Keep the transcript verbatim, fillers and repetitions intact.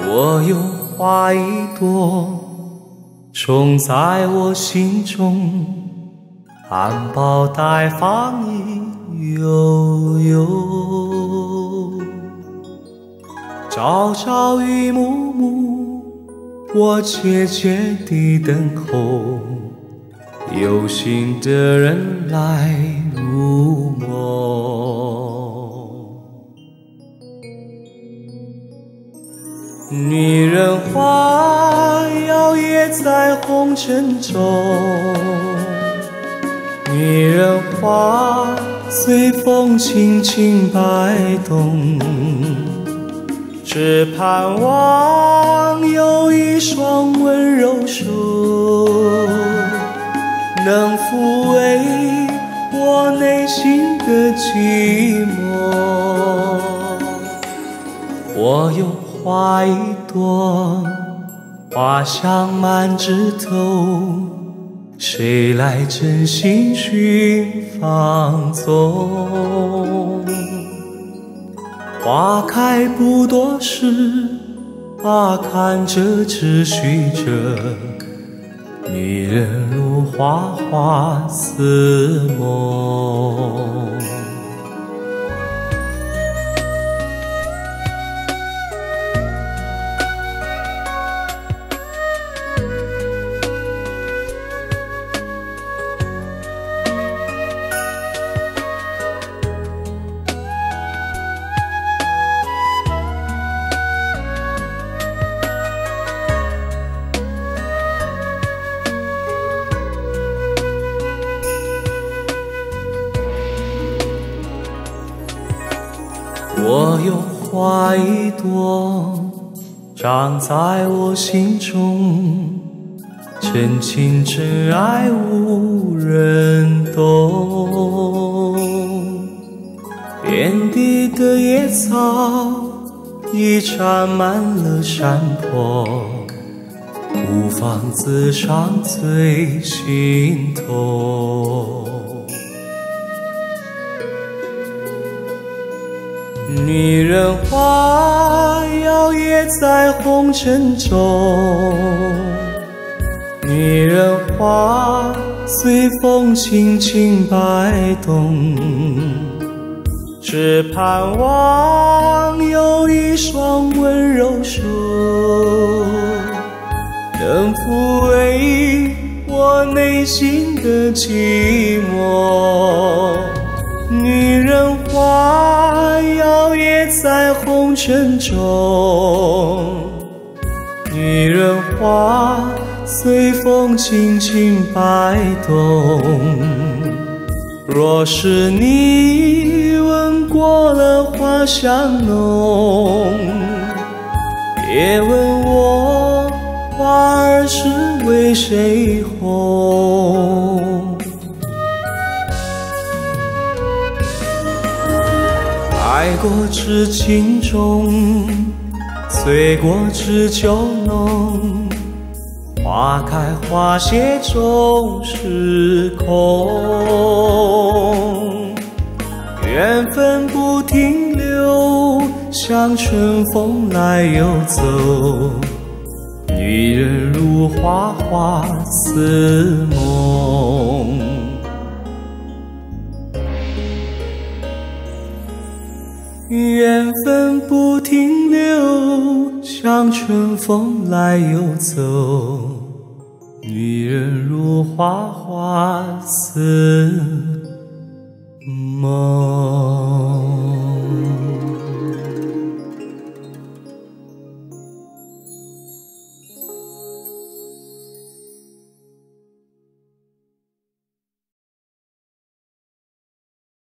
我有花一朵，种在我心中，含苞待放意悠悠。朝朝与暮暮，我切切地等候，有心的人来入梦。女人花摇曳在红尘中，女人花随风轻轻摆动，只盼望有一双温柔手，能抚慰我内心的寂寞。我有花一朵，花香满枝头，谁来真心寻芳踪？花开不多时，啊，看着只虚着，女人如花花似梦。我有花一朵，长在我心中，真情真爱无人懂。遍地的野草已沾满了山坡，孤芳自赏最心痛。女人花摇曳在红尘中，女人花随风轻轻摆动，只盼望有一双温柔手，能抚慰我内心的寂寞。女人花摇曳在红尘中，女人花随风轻轻摆动。若是你闻过了花香浓，别问我花儿是为谁红。爱过知情重，醉过知酒浓，花开花谢终是空。缘分不停留，像春风来又走，女人如花花似梦。缘分不停留，像春风来又走，女人如花花似梦。